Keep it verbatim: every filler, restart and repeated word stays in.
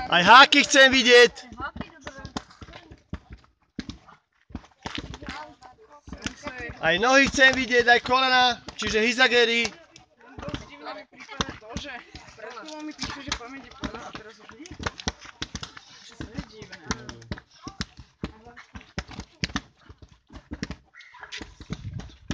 Aj háky chcem vidieť. Aj nohy chcem vidieť, aj kolena, čiže hizagery. Dosť divné mi prípada to, že pred chvíľou mi píše, že pamäť je plná a teraz už nie.